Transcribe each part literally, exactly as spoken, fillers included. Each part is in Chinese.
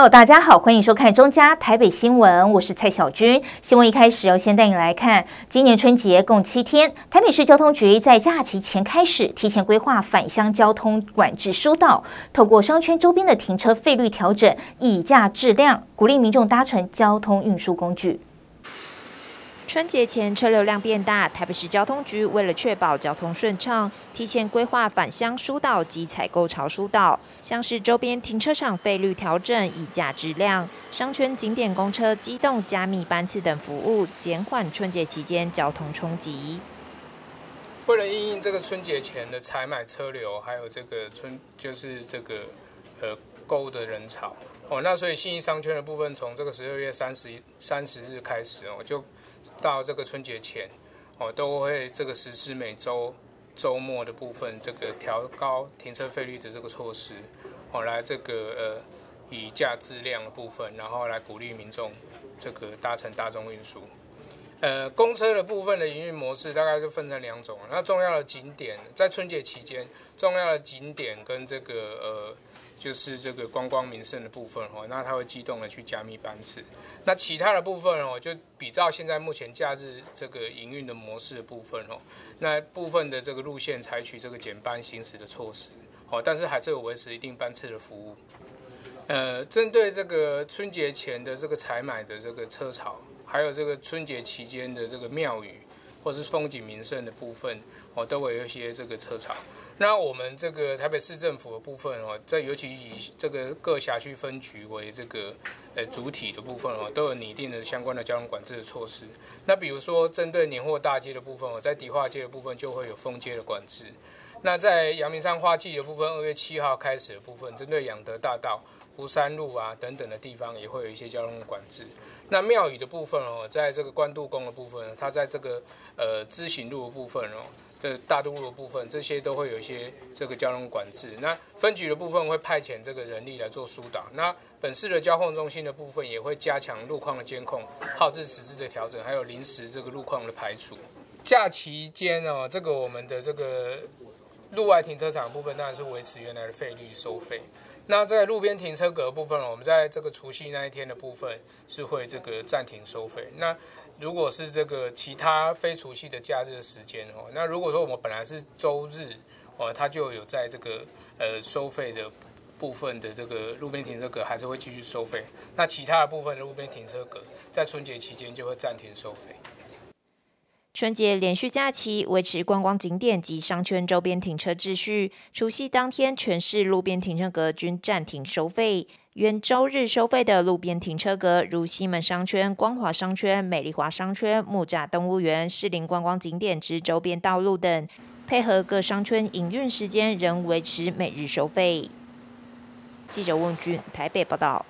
Hello， 大家好，欢迎收看中嘉台北新闻，我是蔡小军。新闻一开始要先带你来看，今年春节共七天，台北市交通局在假期前开始提前规划返乡交通管制疏导，透过商圈周边的停车费率调整，以价质量，鼓励民众搭乘交通运输工具。 春节前车流量变大，台北市交通局为了确保交通顺畅，提前规划返乡疏导及采购潮疏导，像是周边停车场费率调整以价质量，商圈景点公车机动加密班次等服务，减缓春节期间交通冲击。 为了因应这个春节前的采买车流，还有这个春就是这个呃购物的人潮哦，那所以信义商圈的部分，从这个十二月三十三十日开始哦，就到这个春节前，哦，都会这个实施每周周末的部分这个调高停车费率的这个措施，哦，来这个呃以价质量的部分，然后来鼓励民众这个搭乘大众运输。呃，公车的部分的营运模式大概就分成两种，那重要的景点在春节期间，重要的景点跟这个呃。就是这个观光名胜的部分哦，那它会机动的去加密班次。那其他的部分哦，就比照现在目前假日这个营运的模式的部分哦，那部分的这个路线采取这个减班行驶的措施哦，但是还是有维持一定班次的服务。呃，针对这个春节前的这个采买的这个车潮，还有这个春节期间的这个庙宇或是风景名胜的部分哦，都会有一些这个车潮。那我们这个台北市政府的部分哦，在尤其以这个各辖区分局为这个呃主体的部分哦，都有拟定的相关的交通管制的措施。那比如说针对年货大街的部分哦，在迪化街的部分就会有封街的管制。那在阳明山花季的部分，二月七号开始的部分，针对养德大道、湖山路啊等等的地方，也会有一些交通的管制。那庙宇的部分哦，在这个关渡宫的部分，它在这个呃知行路的部分哦。这大渡路的部分，这些都会有一些这个交通管制。那分局的部分会派遣这个人力来做疏导。那本市的交控中心的部分也会加强路况的监控、号志实质的调整，还有临时这个路况的排除。假期间哦，这个我们的这个路外停车场的部分当然是维持原来的费率收费。那在路边停车格的部分，我们在这个除夕那一天的部分是会这个暂停收费。那如果是这个其他非除夕的假日的时间哦，那如果说我们本来是周日哦，它就有在这个呃收费的部分的这个路边停车格还是会继续收费。那其他的部分的路边停车格在春节期间就会暂停收费。 春节连续假期，维持观光景点及商圈周边停车秩序。除夕当天，全市路边停车格均暂停收费。原周日收费的路边停车格，如西门商圈、光华商圈、美丽华商圈、木栅动物园、士林观光景点之周边道路等，配合各商圈营运时间，仍维持每日收费。记者问君台北报道。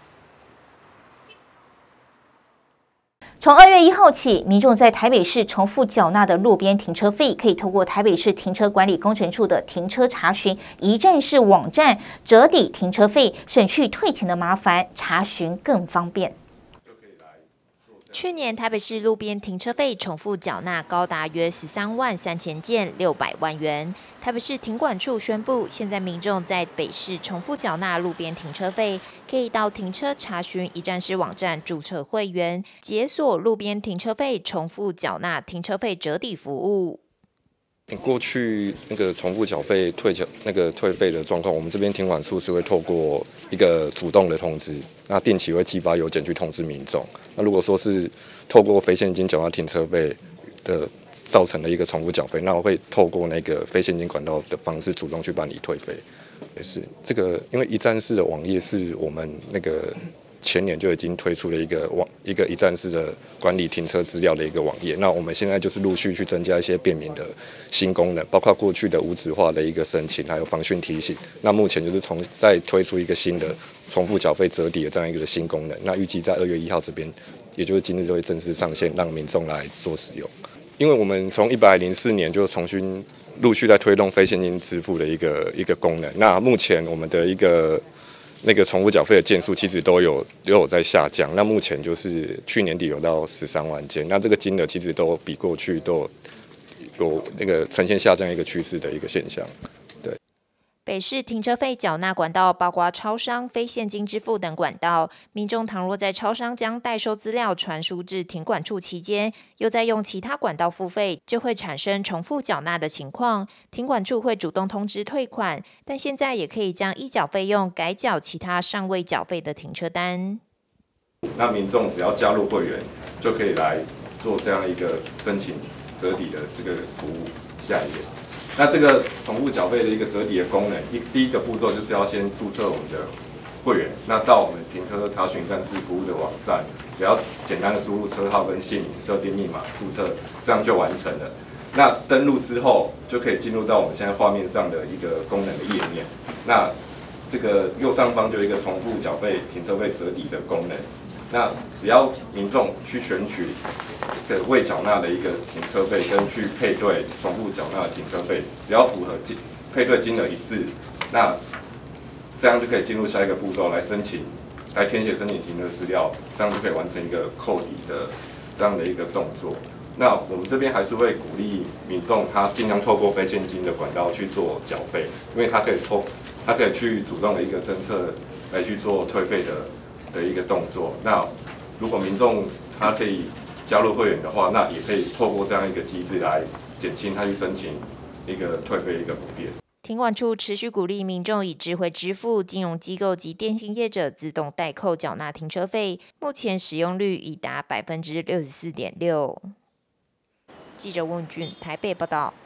从二月一号起，民众在台北市重复缴纳的路边停车费，可以透过台北市停车管理工程处的停车查询一站式网站折抵停车费，省去退钱的麻烦，查询更方便。 去年台北市路边停车费重复缴纳高达约十三万三千件，六百万元。台北市停管处宣布，现在民众在北市重复缴纳路边停车费，可以到停车查询一站式网站注册会员，解锁路边停车费重复缴纳停车费折抵服务。 过去那个重复缴费退缴那个退费的状况，我们这边停管处是会透过一个主动的通知，那定期会寄发邮件去通知民众。那如果说是透过非现金缴纳停车费的造成的一个重复缴费，那我会透过那个非现金管道的方式主动去办理退费。也是这个，因为一站式的网页是我们那个前年就已经推出了一个网一个一站式的管理停车资料的一个网页，那我们现在就是陆续去增加一些便民的新功能，包括过去的无纸化的一个申请，还有防汛提醒。那目前就是从再推出一个新的重复缴费折抵的这样一个新功能，那预计在二月一号这边，也就是今日就会正式上线，让民众来做使用。因为我们从一百零四年就重新陆续在推动非现金支付的一个一个功能，那目前我们的一个那个重复缴费的件数其实都有都有在下降，那目前就是去年底有到十三万件，那这个金额其实都比过去都有有那个呈现下降一个趋势的一个现象。对， 北市停车费缴纳管道包括超商、非现金支付等管道，民众倘若在超商将代收资料传输至停管处期间，又再用其他管道付费，就会产生重复缴纳的情况。停管处会主动通知退款，但现在也可以将依缴费用改缴其他尚未缴费的停车单。 那民众只要加入会员，就可以来做这样一个申请折抵的这个服务。下一页。那这个重复缴费的一个折抵的功能，一第一个步骤就是要先注册我们的会员，那到我们停车查询站自服务的网站，只要简单的输入车号跟姓名、设定密码注册，这样就完成了。那登录之后，就可以进入到我们现在画面上的一个功能的页面。那这个右上方就有一个重复缴费停车费折抵的功能。那只要民众去选取的未缴纳的一个停车费，跟去配对重复缴纳的停车费，只要符合金配对金额一致，那这样就可以进入下一个步骤来申请，来填写申请停车资料，这样就可以完成一个扣抵的这样的一个动作。那我们这边还是会鼓励民众，他尽量透过非现金的管道去做缴费，因为他可以抽，他可以去主动的一个侦测来去做退费的。的一个动作，那如果民众他可以加入会员的话，那也可以透过这样一个机制来减轻他去申请一个退费一个不便。 停管处持续鼓励民众以智慧支付、金融机构及电信业者自动代扣缴纳停车费，目前使用率已达百分之六十四点六。记者温俊台北报道。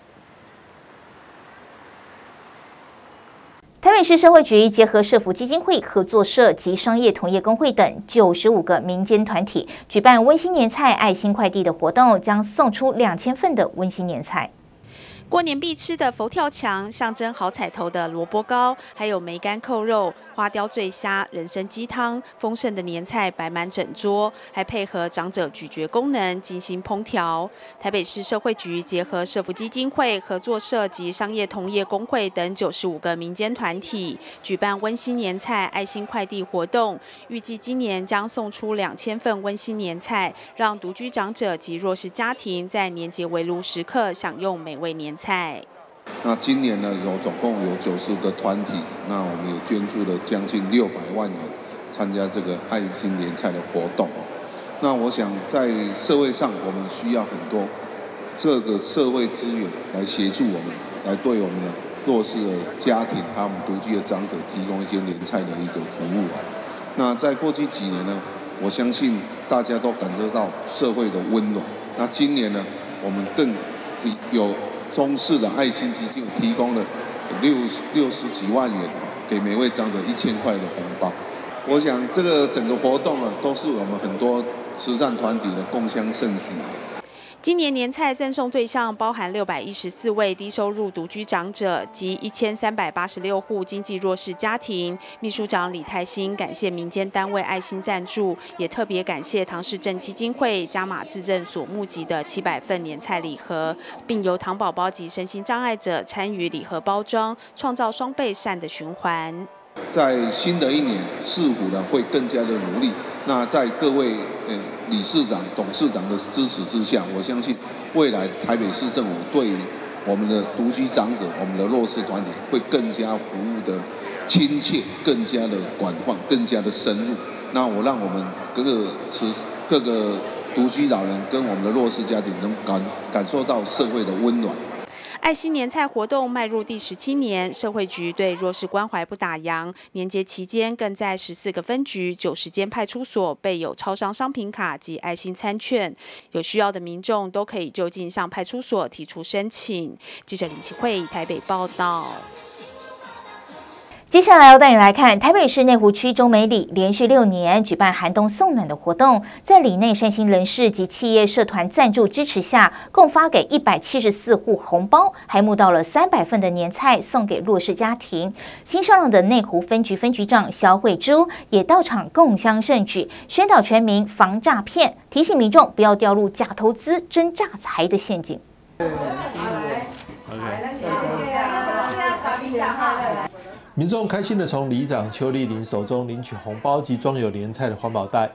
台北市社会局结合社福基金会、合作社及商业同业公会等九十五个民间团体，举办温馨年菜爱心快递的活动，将送出两千份的温馨年菜。 过年必吃的佛跳墙，象征好彩头的萝卜糕，还有梅干扣肉、花雕醉虾、人参鸡汤，丰盛的年菜摆满整桌，还配合长者咀嚼功能，精心烹调。台北市社会局结合社福基金会、合作社及商业同业公会等九十五个民间团体，举办温馨年菜爱心快递活动，预计今年将送出两千份温馨年菜，让独居长者及弱势家庭在年节围炉时刻享用美味年菜。菜。 那今年呢，有总共有九十个团体，那我们也捐助了将近六百万元，参加这个爱心年菜的活动。那我想在社会上，我们需要很多这个社会资源来协助我们，来对我们的弱势的家庭还有我们独居的长者提供一些年菜的一个服务。那在过去几年呢，我相信大家都感受到社会的温暖。那今年呢，我们更有中市的爱心基金提供了六六十几万元给每位长者一千块的红包。我想这个整个活动啊，都是我们很多慈善团体的共襄盛举。 今年年菜赠送对象包含六百一十四位低收入独居长者及一千三百八十六户经济弱势家庭。秘书长李泰兴感谢民间单位爱心赞助，也特别感谢唐氏症基金会加码自赠所募集的七百份年菜礼盒，并由唐宝宝及身心障碍者参与礼盒包装，创造双倍善的循环。 在新的一年，市府呢会更加的努力。那在各位呃理事长、董事长的支持之下，我相信未来台北市政府对于我们的独居长者、我们的弱势团体会更加服务的亲切、更加的广泛、更加的深入。那我让我们各个持各个独居老人跟我们的弱势家庭能感感受到社会的温暖。 爱心年菜活动迈入第十七年，社会局对弱势关怀不打烊。年节期间，更在十四个分局、九十间派出所备有超商商品卡及爱心餐券，有需要的民众都可以就近向派出所提出申请。记者林启慧台北报道。 接下来要带你来看台北市内湖区中美里连续六年举办寒冬送暖的活动，在里内善心人士及企业社团赞助支持下，共发给一百七十四户红包，还募到了三百份的年菜送给弱势家庭。新上任的内湖分局分局长肖慧珠也到场共襄盛举，宣导全民防诈骗，提醒民众不要掉入假投资真诈财的陷阱。 民众开心地从里长邱丽玲手中领取红包及装有年菜的环保袋，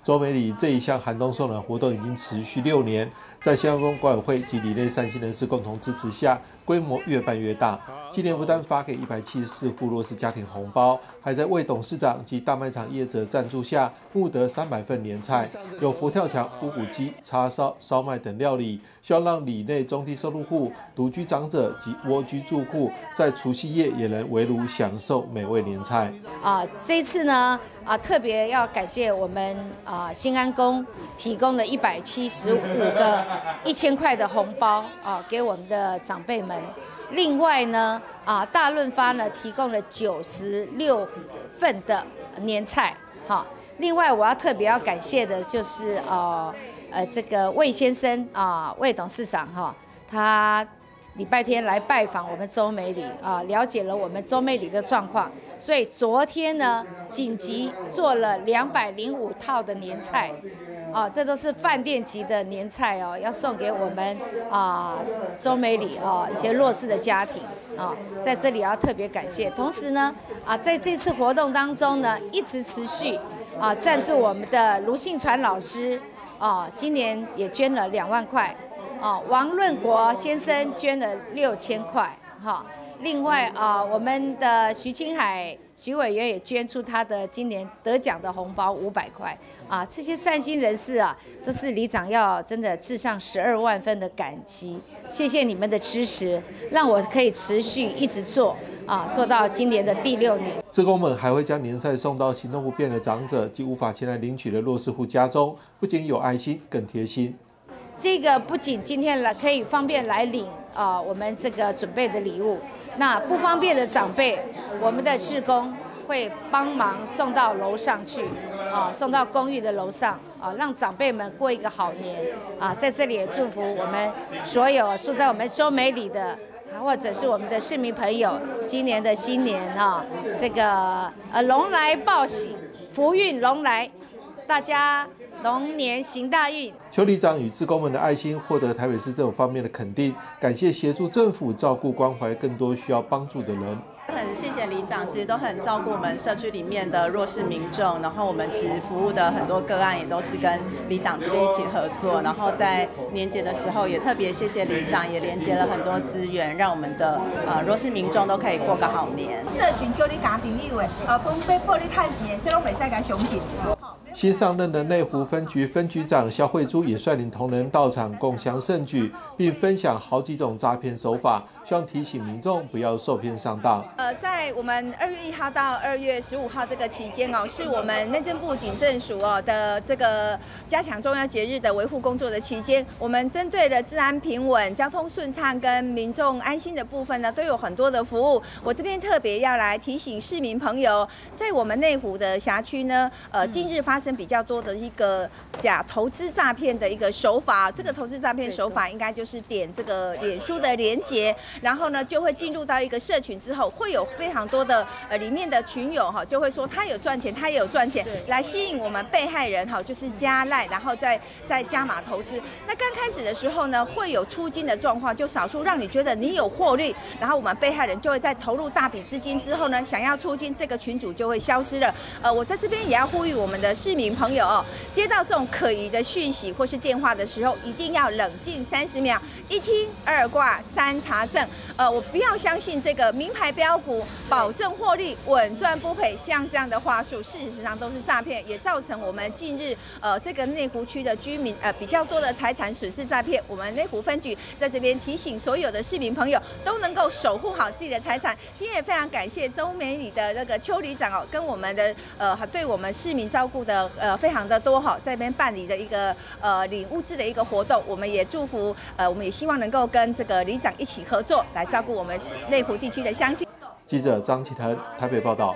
周美里这一项寒冬送暖活动已经持续六年，在新阳宫管委会及里内善心人士共同支持下，规模越办越大。今年不但发给一百七十四户弱势家庭红包，还在魏董事长及大卖场业者赞助下，募得三百份年菜，有佛跳墙、乌骨鸡、叉烧、烧麦等料理，希望让里内中低收入户、独居长者及蜗居住户在除夕夜也能围炉享受美味年菜。 啊，这一次呢，啊，特别要感谢我们啊新安宫提供了一百七十五个一千块的红包啊，给我们的长辈们。另外呢，啊大润发呢提供了九十六份的年菜，哈。另外我要特别要感谢的就是呃呃这个魏先生啊，魏董事长哈，他礼拜天来拜访我们周美里啊，了解了我们周美里的状况，所以昨天呢紧急做了两百零五套的年菜。啊，这都是饭店级的年菜哦，要送给我们啊周美里啊一些弱势的家庭啊，在这里要特别感谢。同时呢，啊在这次活动当中呢，一直持续啊赞助我们的卢信传老师啊，今年也捐了两万块啊，王润国先生捐了六千块哈。另外啊，我们的徐清海徐委员也捐出他的今年得奖的红包五百块啊！这些善心人士啊，都是里长要真的致上十二万分的感激，谢谢你们的支持，让我可以持续一直做啊，做到今年的第六年。 志工们还会将年菜送到行动不便的长者及无法前来领取的弱势户家中，不仅有爱心，更贴心。 这个不仅今天来可以方便来领啊，我们这个准备的礼物。那不方便的长辈，我们的志工会帮忙送到楼上去，啊，送到公寓的楼上，啊，让长辈们过一个好年，啊，在这里也祝福我们所有住在我们周美里的，或者是我们的市民朋友，今年的新年啊，这个呃龙来报喜，福运龙来，大家龙年行大运。 邱里长与志工们的爱心获得台北市政府方面的肯定，感谢协助政府照顾关怀更多需要帮助的人。 很谢谢里长，其实都很照顾我们社区里面的弱势民众，然后我们其实服务的很多个案也都是跟里长这边一起合作，然后在年节的时候也特别谢谢里长，也连接了很多资源，让我们的呃弱势民众都可以过个好年。 社群叫你交朋友的，呃，分别报你趁钱，这拢袂使甲相信。 新上任的内湖分局分局长肖慧珠也率领同仁到场共襄盛举，并分享好几种诈骗手法，希望提醒民众不要受骗上当。 呃，在我们二月一号到二月十五号这个期间哦，是我们内政部警政署哦的这个加强重要节日的维护工作的期间，我们针对了治安平稳、交通顺畅跟民众安心的部分呢，都有很多的服务。我这边特别要来提醒市民朋友，在我们内湖的辖区呢，呃，近日发生比较多的一个假投资诈骗的一个手法。这个投资诈骗手法应该就是点这个脸书的连结，然后呢就会进入到一个社群之后，会有非常多的呃里面的群友哈，就会说他有赚钱，他也有赚钱，来吸引我们被害人哈，就是加赖，然后再再加码投资。那刚开始的时候呢，会有出金的状况，就少数让你觉得你有获利，然后我们被害人就会在投入大笔资金之后呢，想要出金，这个群组就会消失了。呃，我在这边也要呼吁我们的市民朋友哦，接到这种可疑的讯息或是电话的时候，一定要冷静三十秒，一听二挂三查证。呃，我不要相信这个名牌标股，保证获利，稳赚不赔，像这样的话术，事实上都是诈骗，也造成我们近日呃这个内湖区的居民呃比较多的财产损失诈骗。我们内湖分局在这边提醒所有的市民朋友，都能够守护好自己的财产。今天也非常感谢周美里的那个邱里长哦，跟我们的呃对我们市民照顾的呃非常的多哈，在这边办理的一个呃领物资的一个活动，我们也祝福呃我们也希望能够跟这个里长一起合作，来照顾我们内湖地区的乡亲。 记者张启腾台北报道。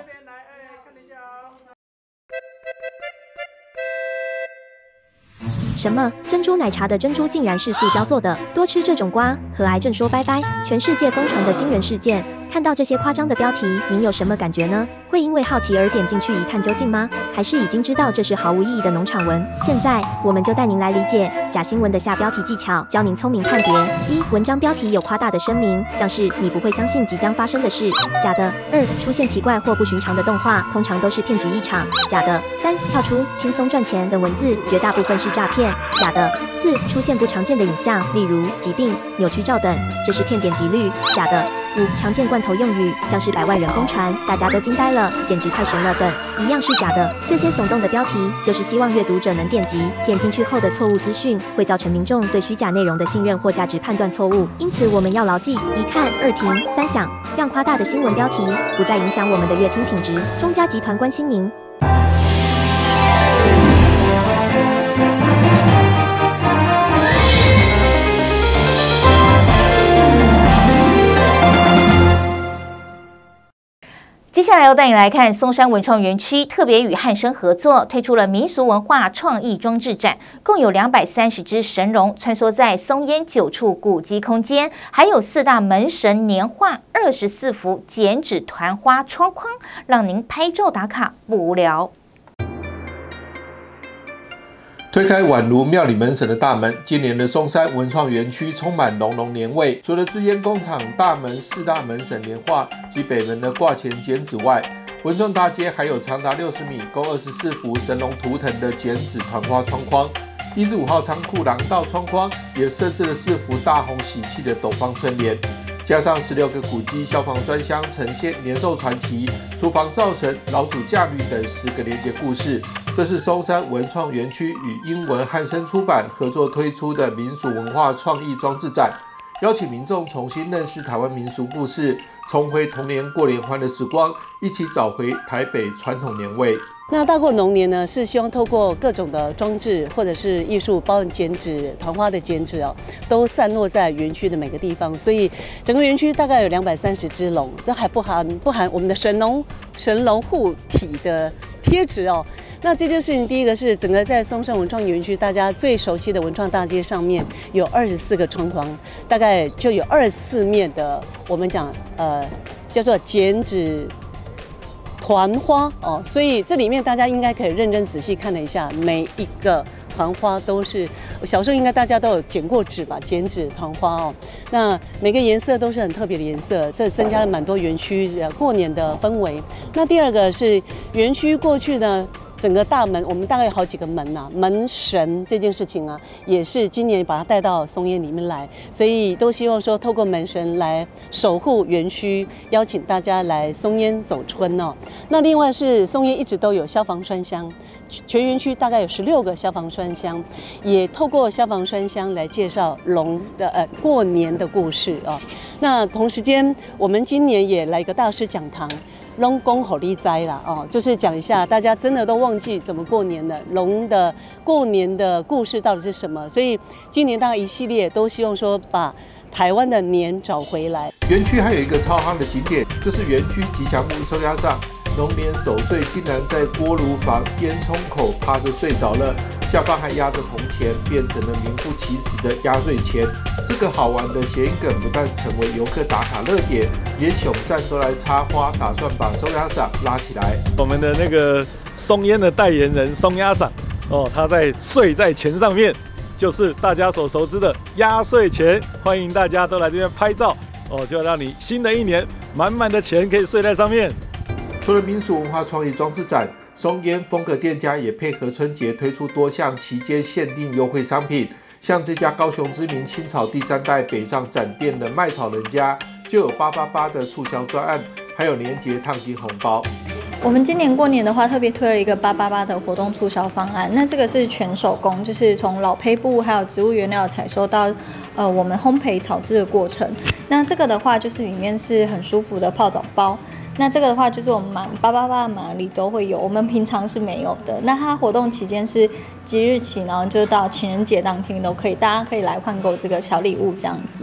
什么？珍珠奶茶的珍珠竟然是塑胶做的？多吃这种瓜，和癌症说拜拜！全世界疯传的惊人事件，看到这些夸张的标题，您有什么感觉呢？ 会因为好奇而点进去一探究竟吗？还是已经知道这是毫无意义的农场文？现在我们就带您来理解假新闻的下标题技巧，教您聪明判别。一、文章标题有夸大的声明，像是你不会相信即将发生的事，假的。二、出现奇怪或不寻常的动画，通常都是骗局一场，假的。三、跳出轻松赚钱等文字，绝大部分是诈骗，假的。四、出现不常见的影像，例如疾病、扭曲照等，这是骗点击率，假的。五、常见罐头用语，像是百万人疯传，大家都惊呆了，简直太神了等，一样是假的。这些耸动的标题，就是希望阅读者能点击，点进去后的错误资讯，会造成民众对虚假内容的信任或价值判断错误。因此，我们要牢记：一看、二听、三想，让夸大的新闻标题不再影响我们的阅听品质。中嘉集团关心您。 接下来要带你来看松山文创园区特别与汉声合作推出了民俗文化创意装置展，共有两百三十只神龙穿梭在松烟九处古迹空间，还有四大门神年画、二十四幅剪纸团花窗框，让您拍照打卡不无聊。 推开宛如庙里门神的大门，今年的松山文创园区充满浓浓年味。除了制烟工厂大门四大门神年画及北门的挂钱剪纸外，文创大街还有长达六十米、共二十四幅神龙图腾的剪纸团花窗框。一至五号仓库廊道窗框也设置了四幅大红喜气的斗方春联。加上十六个古迹、消防专箱呈现年兽传奇、厨房灶神、老鼠驾驭等十个连结故事。这是松山文创园区与英文汉声出版合作推出的民俗文化创意装置展，邀请民众重新认识台湾民俗故事，重回童年过联欢的时光，一起找回台北传统年味。 那大过龙年呢，是希望透过各种的装置或者是艺术，包含剪纸、团花的剪纸哦，都散落在园区的每个地方。所以整个园区大概有两百三十只龙，这还不含不含我们的神龙神龙护体的贴纸哦。那这件事情，第一个是整个在松山文创园区大家最熟悉的文创大街上面有二十四个窗框，大概就有二十四面的我们讲呃叫做剪纸团花哦，所以这里面大家应该可以认真仔细看了一下，每一个团花都是小时候应该大家都有剪过纸吧，剪纸团花哦。那每个颜色都是很特别的颜色，这增加了蛮多园区过年的氛围。那第二个是园区过去呢，整个大门我们大概有好几个门呐、啊，门神这件事情啊，也是今年把它带到松烟里面来，所以都希望说透过门神来守护园区，邀请大家来松烟走春哦。那另外是松烟一直都有消防栓箱，全园区大概有十六个消防栓箱，也透过消防栓箱来介绍龙的呃过年的故事哦。那同时间，我们今年也来一个大师讲堂。龙公吼力哉啦哦，就是讲一下，大家真的都忘记怎么过年了。龙的过年的故事到底是什么？所以今年大概一系列都希望说把台湾的年找回来。 园区还有一个超夯的景点，就是园区吉祥物收押上，龙年守岁竟然在锅炉房烟囱口趴着睡着了，下方还压着铜钱，变成了名副其实的压岁钱。这个好玩的谐音梗不但成为游客打卡热点，连熊站都来插花，打算把收押赏拉起来。 我们的那个松烟的代言人松押赏哦，他在睡在钱上面，就是大家所熟知的压岁钱。欢迎大家都来这边拍照哦，就让你新的一年满满的钱可以睡在上面。 除了民俗文化创意装置展，松烟风格店家也配合春节推出多项期间限定优惠商品，像这家高雄知名青草第三代北上展店的卖草人家，就有八八八的促销专案，还有年节烫金红包。 我们今年过年的话，特别推了一个八八八的活动促销方案。那这个是全手工，就是从老胚布还有植物原料采收到呃我们烘焙炒制的过程。那这个的话，就是里面是很舒服的泡澡包。那这个的话，就是我们满八八八码里都会有，我们平常是没有的。那它活动期间是即日起，然后就到情人节当天都可以，大家可以来换购这个小礼物这样子。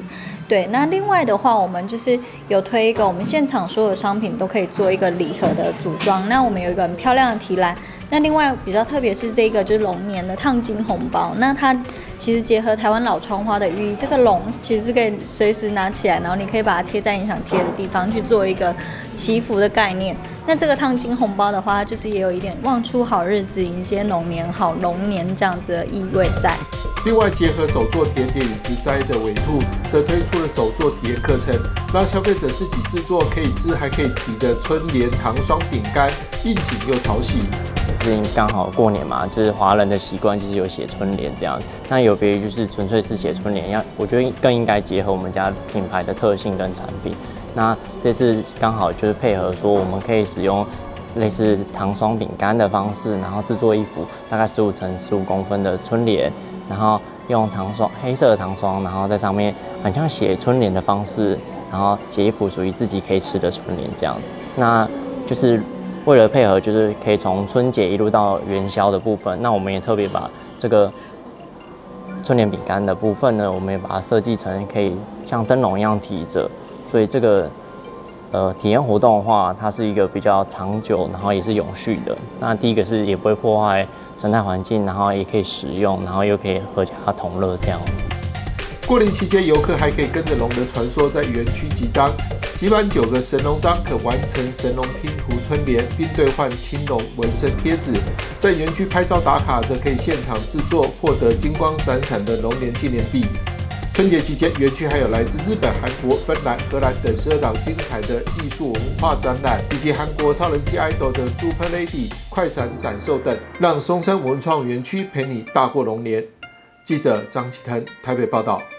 对，那另外的话，我们就是有推一个，我们现场所有的商品都可以做一个礼盒的组装。那我们有一个很漂亮的提篮。那另外比较特别是这个就是龙年的烫金红包，那它其实结合台湾老窗花的寓意，这个龙其实是可以随时拿起来，然后你可以把它贴在你想贴的地方去做一个祈福的概念。那这个烫金红包的话，就是也有一点望出好日子，迎接龙年好龙年这样子的意味在。 另外，结合手作甜点与植栽的尾兔，则推出了手作体验课程，让消费者自己制作可以吃还可以提的春联糖霜饼干，应景又讨喜。 最近刚好过年嘛，就是华人的习惯就是有写春联这样，那有别于就是纯粹是写春联，要我觉得更应该结合我们家品牌的特性跟产品。那这次刚好就是配合说，我们可以使用类似糖霜饼干的方式，然后制作一幅大概十五乘十五公分的春联，然后用糖霜黑色的糖霜，然后在上面很像写春联的方式，然后写一幅属于自己可以吃的春联这样子。那就是为了配合，就是可以从春节一路到元宵的部分，那我们也特别把这个春联饼干的部分呢，我们也把它设计成可以像灯笼一样提着，所以这个呃体验活动的话，它是一个比较长久，然后也是永续的。那第一个是也不会破坏生态环境，然后也可以食用，然后又可以合家同乐这样子。 过年期间，游客还可以跟着龙的传说在园区集章，集满九个神龙章可完成神龙拼图春联，并兑换青龙纹身贴纸。在园区拍照打卡，则可以现场制作，获得金光闪闪的龙年纪念币。春节期间，园区还有来自日本、韩国、芬兰、荷兰等十二档精彩的艺术文化展览，以及韩国超人气 idol 的 Super Lady 快闪展售等，让松山文创园区陪你大过龙年。记者张启腾台北报道。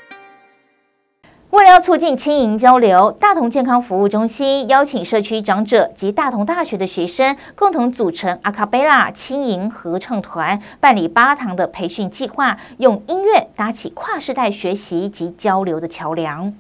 为了要促进青银交流，大同健康服务中心邀请社区长者及大同大学的学生共同组成阿卡贝拉青银合唱团，办理八堂的培训计划，用音乐搭起跨世代学习及交流的桥梁。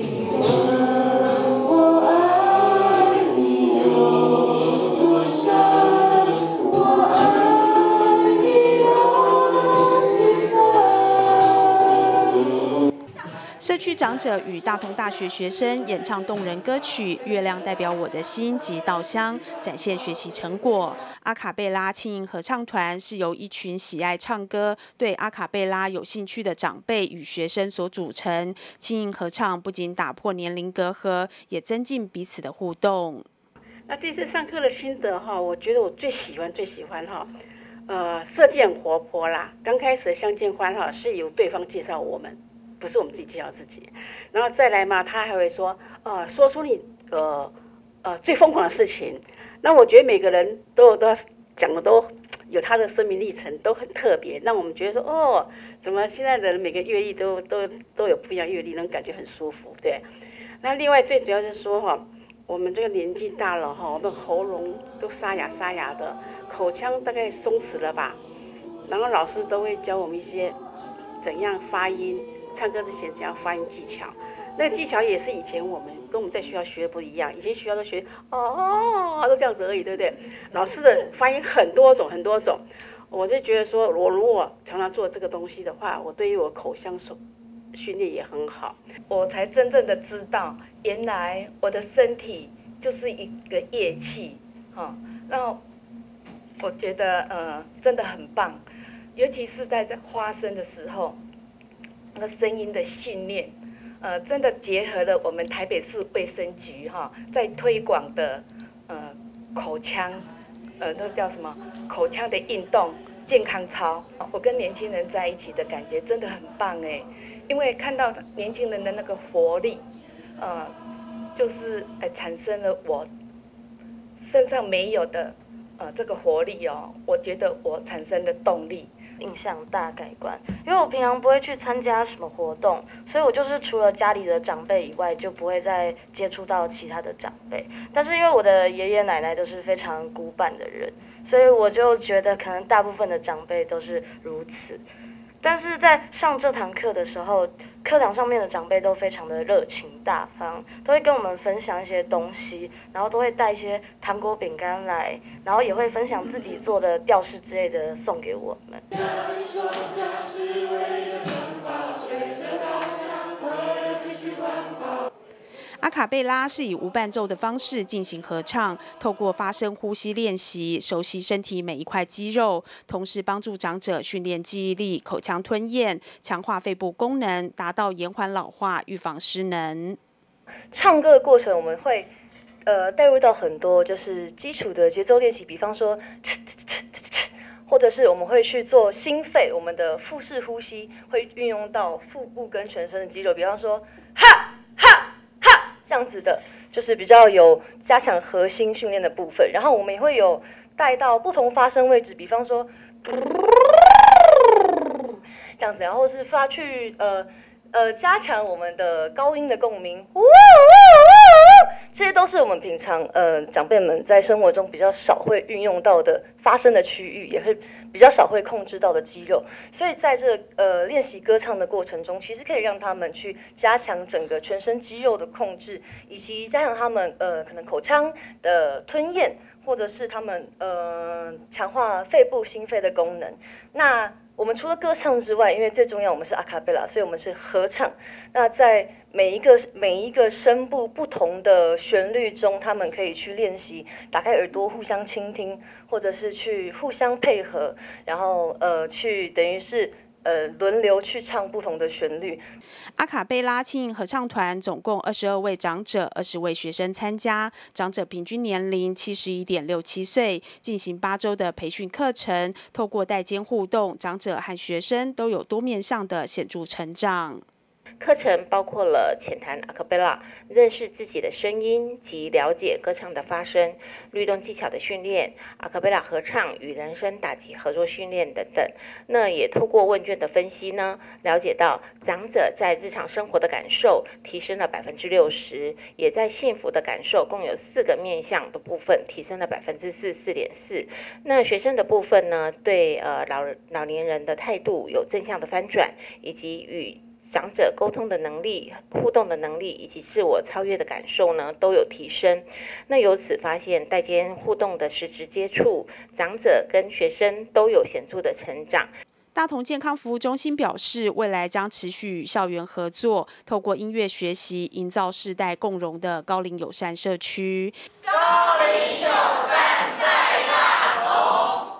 社区长者与大同大学学生演唱动人歌曲《月亮代表我的心》及《稻香》，展现学习成果。阿卡贝拉青银合唱团是由一群喜爱唱歌、对阿卡贝拉有兴趣的长辈与学生所组成。青银合唱不仅打破年龄隔阂，也增进彼此的互动。 那这次上课的心得哈，我觉得我最喜欢最喜欢哈，呃，设计很活泼啦。刚开始的相见欢哈是由对方介绍我们。不是我们自己介绍自己，然后再来嘛，他还会说，呃，说出你呃呃最疯狂的事情。那我觉得每个人都都讲的都有他的生命历程，都很特别，让我们觉得说，哦，怎么现在的人每个阅历都都都有不一样阅历，能感觉很舒服，对。那另外最主要是说哈，我们这个年纪大了哈，我们喉咙都沙哑沙哑的，口腔大概松弛了吧，然后老师都会教我们一些怎样发音。唱歌之前怎样发音技巧，那个技巧也是以前我们跟我们在学校学的不一样。以前学校都学哦，都这样子而已，对不对？老师的发音很多种很多种，我就觉得说，我如果常常做这个东西的话，我对于我口腔手训练也很好。 我才真正的知道，原来我的身体就是一个乐器，哈、哦。那我觉得呃真的很棒，尤其是在这发声的时候。那个声音的训练，呃，真的结合了我们台北市卫生局哈、哦，在推广的呃口腔，呃，那叫什么口腔的运动健康操。我跟年轻人在一起的感觉真的很棒哎，因为看到年轻人的那个活力，呃，就是呃产生了我身上没有的呃这个活力哦，我觉得我产生的动力。 印象大改观，因为我平常不会去参加什么活动，所以我就是除了家里的长辈以外，就不会再接触到其他的长辈。但是因为我的爷爷奶奶都是非常古板的人，所以我就觉得可能大部分的长辈都是如此。但是在上这堂课的时候，课堂上面的长辈都非常的热情大方，都会跟我们分享一些东西，然后都会带一些糖果饼干来，然后也会分享自己做的吊饰之类的送给我们。 阿卡贝拉是以无伴奏的方式进行合唱，透过发声呼吸练习，熟悉身体每一块肌肉，同时帮助长者训练记忆力、口腔吞咽，强化肺部功能，达到延缓老化、预防失能。 唱歌的过程，我们会呃带入到很多就是基础的节奏练习，比方说，或者是我们会去做心肺，我们的腹式呼吸会运用到腹部跟全身的肌肉，比方说哈哈哈这样子的，就是比较有加强核心训练的部分。然后我们也会有带到不同发声位置，比方说这样子，然后是发去呃。呃，加强我们的高音的共鸣，这些都是我们平常呃长辈们在生活中比较少会运用到的发声的区域，也会比较少会控制到的肌肉。所以在这呃练习歌唱的过程中，其实可以让他们去加强整个全身肌肉的控制，以及加强他们呃可能口腔的吞咽，或者是他们呃强化肺部心肺的功能。那我们除了歌唱之外，因为最重要我们是阿卡贝拉，所以我们是合唱。那在每一个每一个声部不同的旋律中，他们可以去练习，打开耳朵互相倾听，或者是去互相配合，然后呃去等于是。呃，轮流去唱不同的旋律。 阿卡贝拉轻盈合唱团总共二十二位长者、二十位学生参加，长者平均年龄七十一点六七岁，进行八周的培训课程，透过代间互动，长者和学生都有多面向的显著成长。 课程包括了浅谈阿卡贝拉、认识自己的声音及了解歌唱的发声、律动技巧的训练、阿卡贝拉合唱与人声打击合作训练等等。那也透过问卷的分析呢，了解到长者在日常生活的感受提升了百分之六十，也在幸福的感受共有四个面向的部分提升了百分之四四点四。那学生的部分呢，对呃老老年人的态度有正向的翻转，以及与长者沟通的能力、互动的能力以及自我超越的感受呢，都有提升。那由此发现，代间互动的实质接触，长者跟学生都有显著的成长。 大同健康服务中心表示，未来将持续与校园合作，透过音乐学习，营造世代共融的高龄友善社区。 高龄友善在大同。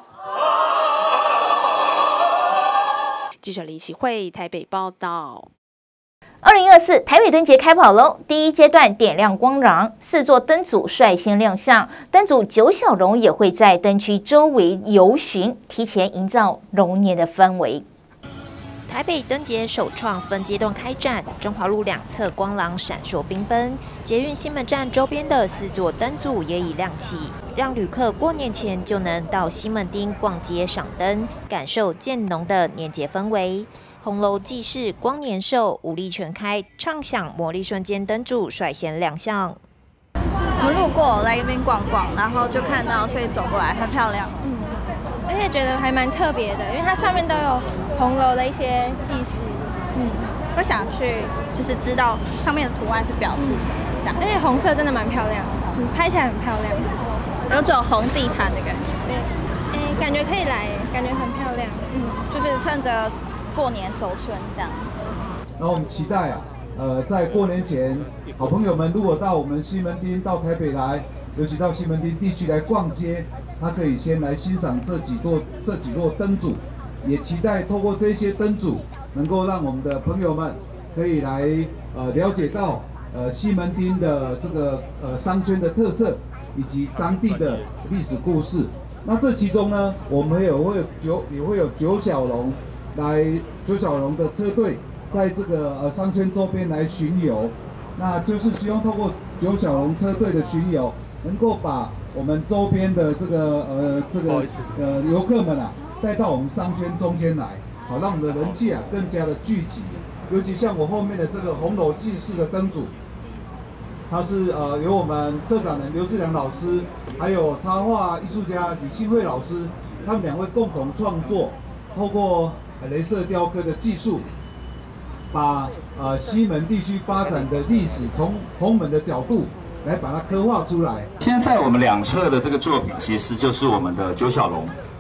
记者林启慧台北报道。 二零二四台北灯节开跑喽！第一阶段点亮光廊，四座灯组率先亮相，灯组九小龙也会在灯区周围游巡，提前营造龙年的氛围。 台北灯节首创分阶段开展，中华路两侧光廊闪烁缤纷，捷运西门站周边的四座灯组也已亮起，让旅客过年前就能到西门町逛街赏灯，感受渐浓的年节氛围。红楼祭祀光年寿武力全开，畅享魔力瞬间灯组率先亮相。 我们路过来这边逛逛，然后就看到，所以走过来很漂亮。嗯，而且觉得还蛮特别的，因为它上面都有红楼的一些祭祀。嗯，会想去就是知道上面的图案是表示什么这样。而且红色真的蛮漂亮，嗯，拍起来很漂亮，有种红地毯的感觉。对，哎，感觉可以来，感觉很漂亮。嗯，就是趁着过年走春这样。 然后我们期待啊，呃，在过年前，好朋友们如果到我们西门町、到台北来，尤其到西门町地区来逛街，他可以先来欣赏这几座这几座灯组，也期待透过这些灯组，能够让我们的朋友们可以来呃了解到呃西门町的这个呃商圈的特色，以及当地的历史故事。那这其中呢，我们也会有九也会有九小龙。来九小龙的车队在这个呃商圈周边来巡游，那就是希望透过九小龙车队的巡游，能够把我们周边的这个呃这个呃游客们啊带到我们商圈中间来，好让我们的人气啊更加的聚集。尤其像我后面的这个红楼祭祀的灯组，它是呃由我们策展人刘志良老师，还有插画艺术家李新慧老师，他们两位共同创作，透过雷射雕刻的技术，把呃西门地区发展的历史从红门的角度来把它刻画出来。 现在在我们两侧的这个作品，其实就是我们的九小龙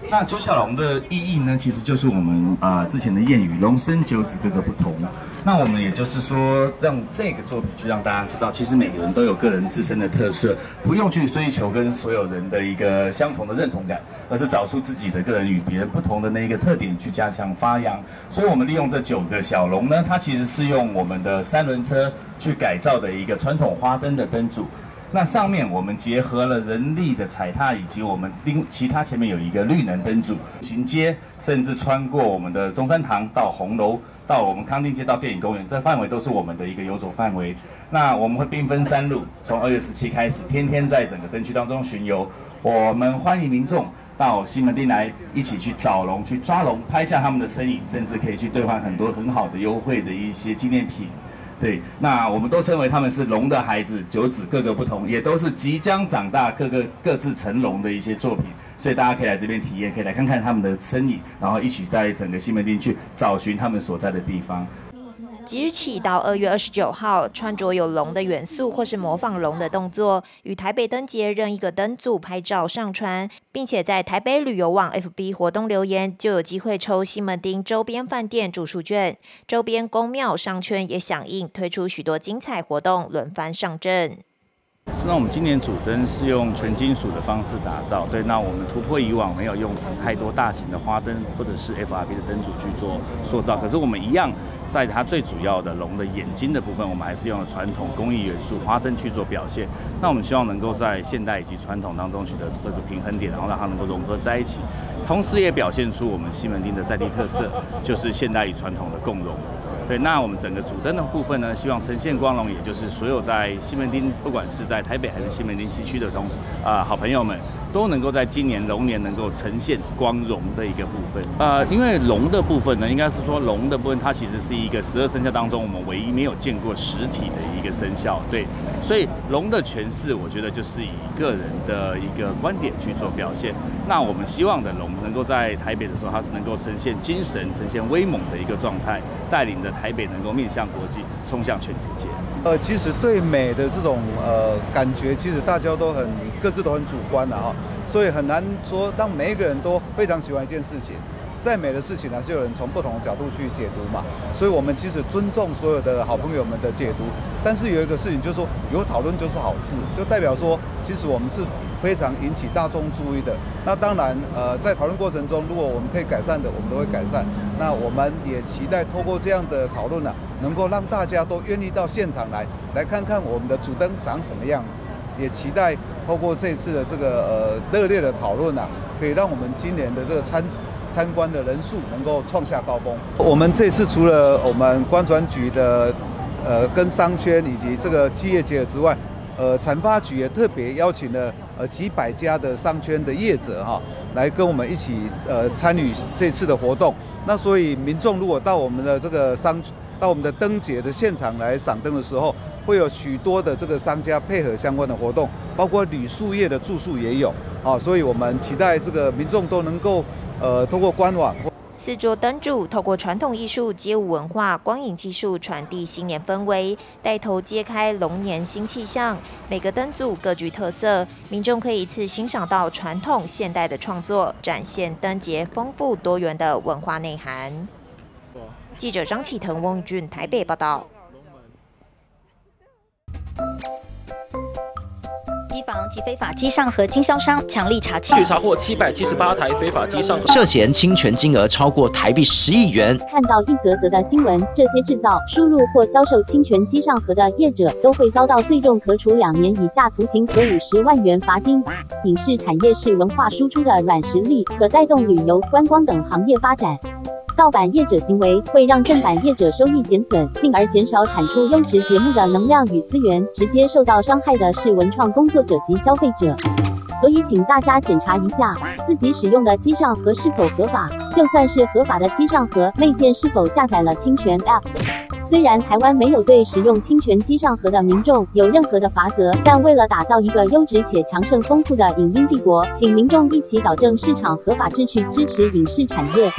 那九小龙的意义呢，其实就是我们啊、呃、之前的谚语“龙生九子，各个不同”。那我们也就是说，让这个作品去让大家知道，其实每个人都有个人自身的特色，不用去追求跟所有人的一个相同的认同感，而是找出自己的个人与别人不同的那一个特点去加强发扬。所以我们利用这九个小龙呢，它其实是用我们的三轮车去改造的一个传统花灯的灯组。那上面我们结合了人力的踩踏，以及我们另其他前面有一个绿能灯组行街，甚至穿过我们的中山堂到红楼，到我们康定街到电影公园，这范围都是我们的一个游走范围。那我们会兵分三路，从二月十七开始，天天在整个灯区当中巡游。我们欢迎民众到西门町来，一起去找龙、去抓龙，拍下他们的身影，甚至可以去兑换很多很好的优惠的一些纪念品。对，那我们都称为他们是龙的孩子，九子各个不同，也都是即将长大、各个各自成龙的一些作品，所以大家可以来这边体验，可以来看看他们的身影，然后一起在整个西门町去找寻他们所在的地方。 即日起到二月二十九号，穿着有龙的元素或是模仿龙的动作，与台北灯节任一个灯组拍照上传，并且在台北旅游网 F B 活动留言，就有机会抽西门町周边饭店住宿券。周边宫庙商圈也响应，推出许多精彩活动，轮番上阵。 是那我们今年主灯是用全金属的方式打造，对，那我们突破以往没有用太多大型的花灯或者是 F R B 的灯组去做塑造，可是我们一样在它最主要的龙的眼睛的部分，我们还是用了传统工艺元素花灯去做表现。那我们希望能够在现代以及传统当中取得这个平衡点，然后让它能够融合在一起，同时也表现出我们西门町的在地特色，就是现代与传统的共融。对，那我们整个主灯的部分呢，希望呈现光荣，也就是所有在西门町，不管是在台北还是西门町西区的同事啊、呃、好朋友们，都能够在今年龙年能够呈现光荣的一个部分。呃，因为龙的部分呢，应该是说龙的部分，它其实是一个十二生肖当中我们唯一没有见过实体的一个生肖，对，所以龙的诠释，我觉得就是以个人的一个观点去做表现。那我们希望的龙能够在台北的时候，它是能够呈现精神、呈现威猛的一个状态，带领着台北能够面向国际，冲向全世界。 呃，其实对美的这种呃感觉，其实大家都很各自都很主观的哈，所以很难说让每一个人都非常喜欢一件事情。再美的事情还是有人从不同的角度去解读嘛，所以我们其实尊重所有的好朋友们的解读，但是有一个事情就是说，有讨论就是好事，就代表说，其实我们是非常引起大众注意的。那当然，呃，在讨论过程中，如果我们可以改善的，我们都会改善。那我们也期待透过这样的讨论呢，能够让大家都愿意到现场来，来看看我们的主灯长什么样子。也期待透过这次的这个呃热烈的讨论啊，可以让我们今年的这个参。参观的人数能够创下高峰。我们这次除了我们观传局的呃跟商圈以及这个企业结合之外，呃产发局也特别邀请了呃几百家的商圈的业者哈，来跟我们一起呃参与这次的活动。那所以民众如果到我们的这个商到我们的灯节的现场来赏灯的时候，会有许多的这个商家配合相关的活动，包括旅宿业的住宿也有啊，所以我们期待这个民众都能够。呃，通过官网， 四座灯柱透过传统艺术、街舞文化、光影技术传递新年氛围，带头揭开龙年新气象。每个灯组各具特色，民众可以一次欣赏到传统、现代的创作，展现灯节丰富多元的文化内涵。记者张启腾、翁宇俊台北报道。 机房及非法机上盒经销商强力查缉， 据查获七百七十八台非法机上盒， 涉嫌侵权金额超过台币十亿元。 看到一则则的新闻，这些制造、输入或销售侵权机上盒的业者都会遭到最重可处两年以下徒刑和五十万元罚金。影视产业是文化输出的软实力，可带动旅游、观光等行业发展。盗版业者行为会让正版业者收益减损，进而减少产出优质节目的能量与资源，直接受到伤害的是文创工作者及消费者。所以请大家检查一下自己使用的机上盒是否合法，就算是合法的机上盒内建是否下载了侵权 App。虽然台湾没有对使用侵权机上盒的民众有任何的罚则，但为了打造一个优质且强盛丰富的影音帝国，请民众一起导正市场合法秩序，支持影视产业。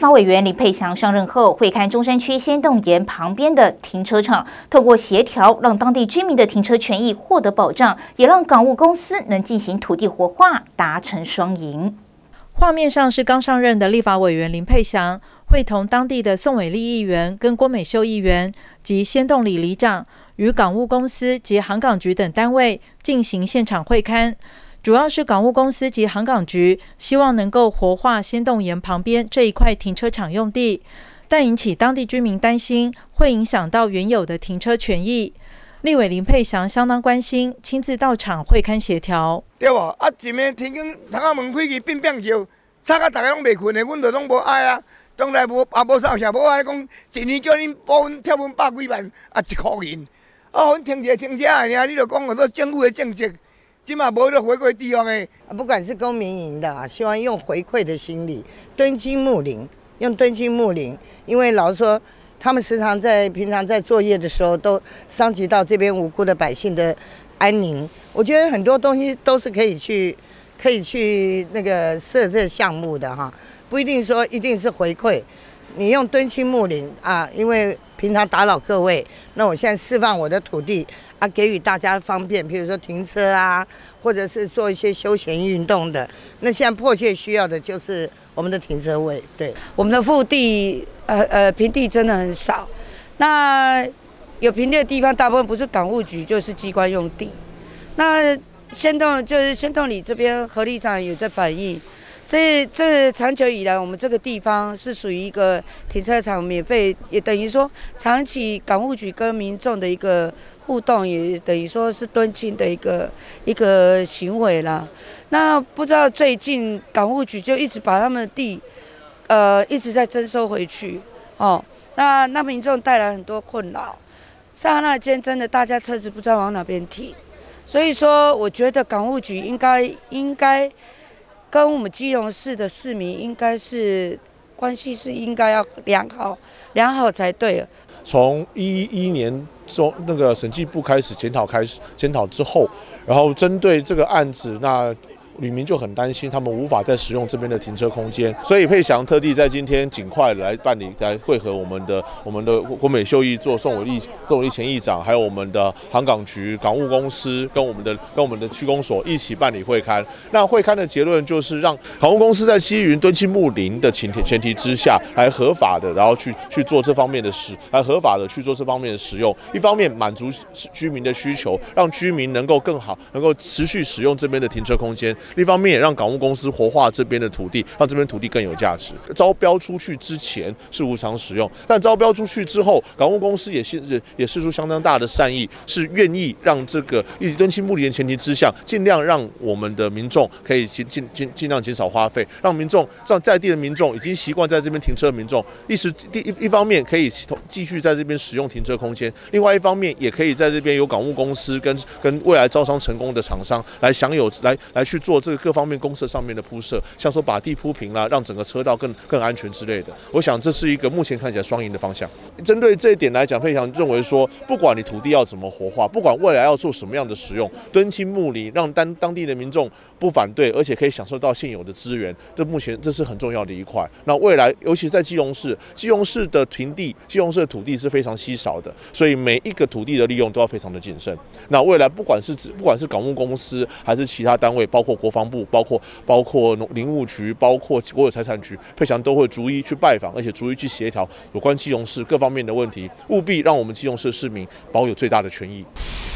法委员林佩祥上任后，会勘中山区仙洞岩旁边的停车场，透过协调，让当地居民的停车权益获得保障，也让港务公司能进行土地活化，达成双赢。 画面上是刚上任的立法委员林佩祥，会同当地的宋伟立议员、跟郭美秀议员及仙洞里里长，与港务公司及航港局等单位进行现场会勘。主要是港务公司及航港局希望能够活化仙洞岩旁边这一块停车场用地，但引起当地居民担心会影响到原有的停车权益。立委林佩祥相当关心，亲自到场会勘协调。 对无？啊，一暝天光窗仔门开去变变叫，吵到大家拢袂困的，阮就拢无爱啊。当然无也无啥啥无爱讲，一年叫恁补阮贴阮百几万，啊一箍银。啊，阮停者停车尔，你就讲有做政府的政策。今嘛无了回馈地方诶， 不管是公民营的啊，希望用回馈的心理，敦亲睦邻，用敦亲睦邻，因为老实说，他们时常在平常在作业的时候，都伤及到这边无辜的百姓的安宁。我觉得很多东西都是可以去，可以去那个设这项目的哈，不一定说一定是回馈，你用敦亲睦邻啊，因为平常打扰各位，那我现在释放我的土地啊，给予大家方便，比如说停车啊，或者是做一些休闲运动的。那现在迫切需要的就是我们的停车位。对， 我们的腹地，呃呃，平地真的很少。那有平地的地方，大部分不是港务局，就是机关用地。那仙洞就是仙洞里这边，何里长有在反映。这这长久以来，我们这个地方是属于一个停车场免费，也等于说长期港务局跟民众的一个互动，也等于说是敦亲的一个一个行为啦。那不知道最近港务局就一直把他们的地，呃，一直在征收回去哦。那那民众带来很多困扰，刹那间真的大家车子不知道往哪边停，所以说我觉得港务局应该应该。跟我们基隆市的市民应该是关系是应该要良好，良好才对。 从一一年中那个审计部开始检讨开始检讨之后，然后针对这个案子，那旅民就很担心他们无法再使用这边的停车空间，所以佩祥特地在今天尽快来办理，来会合我们的我们的郭美秀议座、宋伟立、宋伟立前议长，还有我们的航港局、港务公司跟我们的跟我们的区公所一起办理会勘。那会勘的结论就是让港务公司在基于敦亲睦邻的前提前提之下，来合法的，然后去去做这方面的使，来合法的去做这方面的使用。一方面满足居民的需求，让居民能够更好，能够持续使用这边的停车空间。另一方面也让港务公司活化这边的土地，让这边土地更有价值。招标出去之前是无偿使用，但招标出去之后，港务公司也是也释出相当大的善意，是愿意让这个以敦亲睦邻的前提之下，尽量让我们的民众可以尽尽尽尽量减少花费，让民众让在地的民众已经习惯在这边停车的民众，一时一一方面可以继续在这边使用停车空间，另外一方面也可以在这边有港务公司跟跟未来招商成功的厂商来享有来来去做这个各方面公设上面的铺设，像说把地铺平啦，让整个车道更更安全之类的。我想这是一个目前看起来双赢的方向。针对这一点来讲，佩祥认为说，不管你土地要怎么活化，不管未来要做什么样的使用，敦亲睦邻，让当当地的民众不反对，而且可以享受到现有的资源，这目前这是很重要的一块。那未来，尤其在基隆市，基隆市的平地，基隆市的土地是非常稀少的，所以每一个土地的利用都要非常的谨慎。那未来不管是不管是港务公司还是其他单位，包括国防部，包括包括林务局，包括国有财产局，佩祥都会逐一去拜访，而且逐一去协调有关基隆市各方面的问题，务必让我们基隆市的市民保有最大的权益。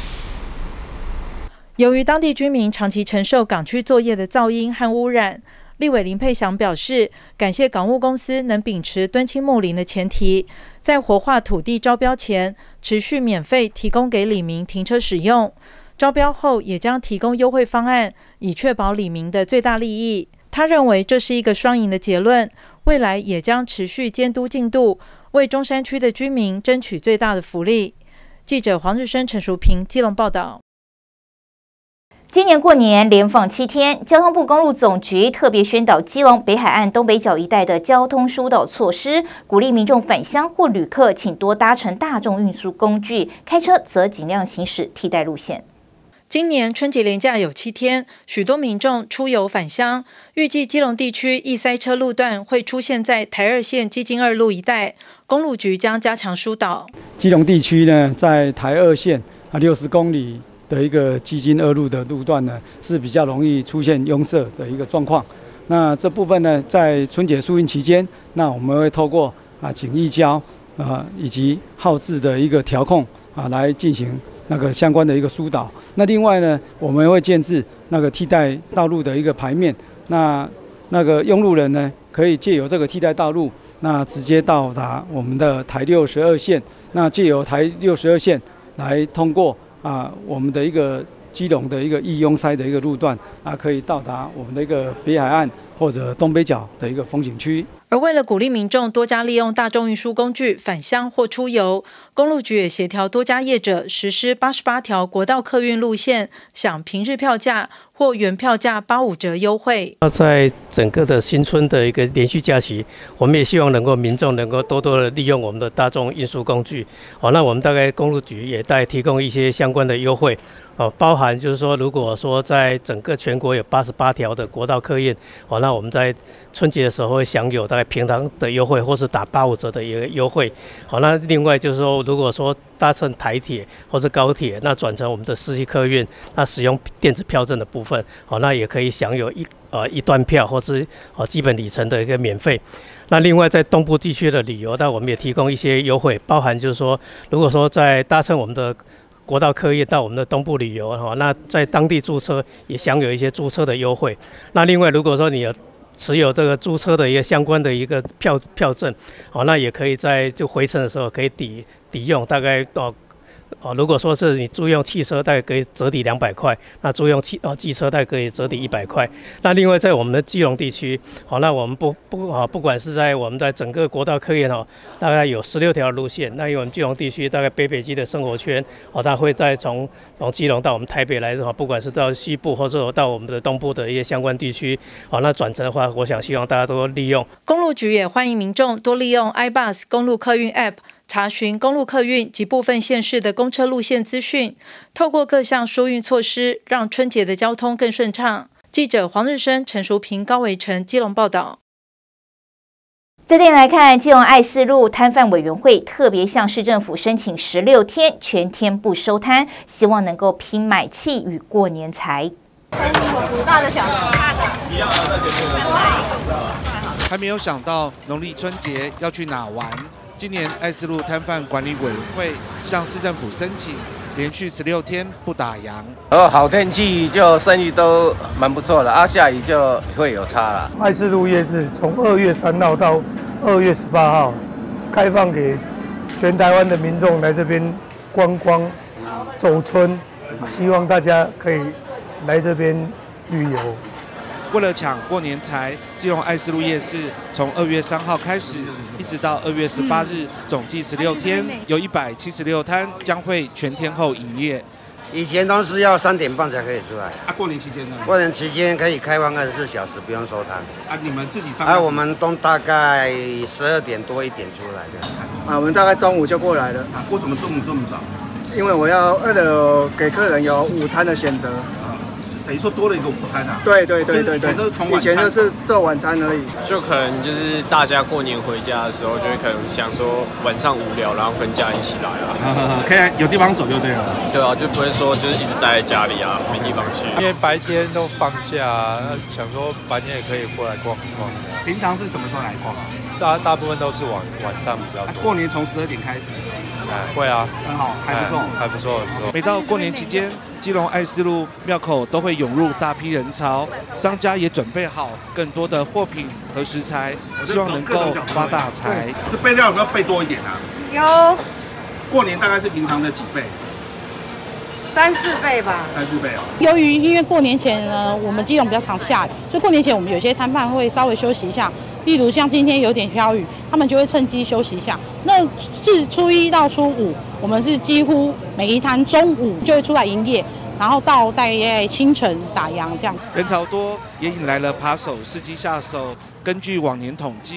由于当地居民长期承受港区作业的噪音和污染，立委林佩祥表示，感谢港务公司能秉持敦亲睦邻的前提，在活化土地招标前，持续免费提供给里民停车使用。招标后也将提供优惠方案，以确保里民的最大利益。他认为这是一个双赢的结论，未来也将持续监督进度，为中山区的居民争取最大的福利。记者黄日升、陈淑平基隆报道。 今年过年连放七天，交通部公路总局特别宣导基隆北海岸东北角一带的交通疏导措施，鼓励民众返乡或旅客请多搭乘大众运输工具，开车则尽量行驶替代路线。 今年春节连假有七天，许多民众出游返乡，预计基隆地区易塞车路段会出现在台二线基金二路一带，公路局将加强疏导。 基隆地区呢，在台二线啊六十公里的一个基金二路的路段呢，是比较容易出现拥塞的一个状况。那这部分呢，在春节疏运期间，那我们会透过啊警义交啊以及号志的一个调控啊来进行那个相关的一个疏导。那另外呢，我们会建置那个替代道路的一个牌面，那那个用路人呢，可以借由这个替代道路，那直接到达我们的台六十二线，那借由台六十二线来通过啊我们的一个基隆的一个易拥塞的一个路段啊，可以到达我们的一个北海岸或者东北角的一个风景区。 而为了鼓励民众多加利用大众运输工具返乡或出游，公路局也协调多家业者实施八十八条国道客运路线享平日票价或原票价八五折优惠。 在整个的新春的一个连续假期，我们也希望能够民众能够多多的利用我们的大众运输工具。好，那我们大概公路局也在提供一些相关的优惠。哦，包含就是说，如果说在整个全国有八十八条的国道客运，哦，那我们在春节的时候会享有大概平常的优惠，或是打八五折的一个优惠。好，那另外就是说，如果说搭乘台铁或是高铁，那转成我们的市区客运，那使用电子票证的部分，好，那也可以享有一呃一段票或是呃基本里程的一个免费。那另外在东部地区的旅游，那我们也提供一些优惠，包含就是说，如果说在搭乘我们的国道客运到我们的东部旅游，那在当地租车也享有一些租车的优惠。那另外，如果说你有持有这个租车的一个相关的一个票票证，哦，那也可以在就回程的时候可以抵抵用，大概哦。哦，如果说是你租用汽车，大概可以折抵两百块；那租用汽哦机车，大概可以折抵一百块。那另外在我们的基隆地区，好、哦，那我们不不啊，不管是在我们在整个国道客运哦，大概有十六条路线。那因为我们基隆地区大概北北基的生活圈，哦，它会再从从基隆到我们台北来的话，不管是到西部或者到我们的东部的一些相关地区，好、哦，那转乘的话，我想希望大家都利用。 公路局也欢迎民众多利用 iBus 公路客运 App。查询公路客运及部分县市的公车路线资讯，透过各项疏运措施，让春节的交通更顺畅。记者黄日升、陈淑平、高维成基隆报道。 这点来看，基隆爱四路摊贩委员会特别向市政府申请十六天全天不收摊，希望能够拼买气与过年财。 大的小的，大的。 还没有想到农历春节要去哪玩。今年爱四路摊贩管理委员会向市政府申请连续十六天不打烊。 哦，好天气就生意都蛮不错的，啊，下雨就会有差了。 爱四路夜市从二月三号到二月十八号，开放给全台湾的民众来这边观光、走春，希望大家可以来这边旅游。 为了抢过年财，基隆爱四路夜市从二月三号开始，一直到二月十八日，总计十六天，有一百七十六摊将会全天候营业。 以前都是要三点半才可以出来。 啊，过年期间呢？ 过年期间可以开放二十四小时，不用收摊。 啊，你们自己上？ 啊，我们都大概十二点多一点出来的。 啊，我们大概中午就过来了。 啊，为什么中午这么早？ 因为我要为了给客人有午餐的选择。 等于说多了一个午餐啊！ 对对对对对，以前都是从晚餐，以前就是做晚餐而已。 就可能就是大家过年回家的时候，就会可能想说晚上无聊，然后跟家人一起来啊。 可以有地方走就对了。 对啊，就不会说就是一直待在家里啊，没地方去。 因为白天都放假，想说白天也可以过来逛逛。 平常是什么时候来逛啊？ 大大部分都是晚晚上比较多。 过年从十二点开始。 哎，会啊， 很好，还不错， 还不错，不错。 每到过年期间，基隆爱四路庙口都会涌入大批人潮，商家也准备好更多的货品和食材，希望能够发大财。这备料有没有备多一点啊？ 有。 过年大概是平常的几倍？ 三四倍吧。 三四倍哦。 由于因为过年前呢，我们基隆比较常下雨，所以过年前我们有些摊贩会稍微休息一下。例如像今天有点飘雨，他们就会趁机休息一下。那自初一到初五，我们是几乎每一摊中午就会出来营业，然后到大概清晨打烊这样。 人潮多，也引来了扒手、司机下手。根据往年统计，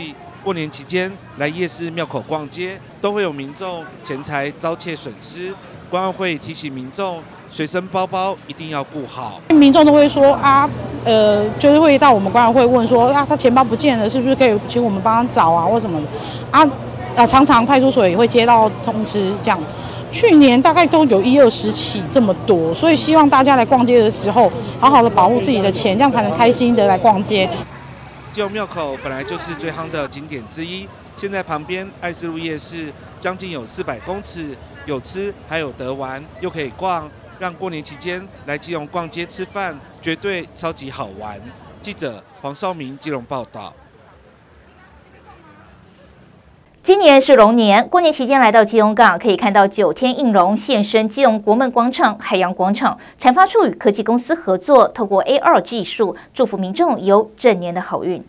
过年期间来夜市庙口逛街，都会有民众钱财遭窃损失。关爱会提醒民众，随身包包一定要顾好。 民众都会说啊，呃，就是会到我们关爱会问说啊，他钱包不见了，是不是可以请我们帮他找啊，或什么的啊？啊，常常派出所也会接到通知，这样。去年大概都有一二十起这么多，所以希望大家来逛街的时候，好好的保护自己的钱，这样才能开心的来逛街。 基隆庙口本来就是最夯的景点之一，现在旁边爱思路夜市将近有四百公尺，有吃还有得玩，又可以逛，让过年期间来基隆逛街吃饭，绝对超级好玩。记者黄少明基隆报道。 今年是龙年，过年期间来到基隆港，可以看到九天应龙现身基隆国门广场、海洋广场。产发处与科技公司合作，透过 A R 技术，祝福民众有整年的好运。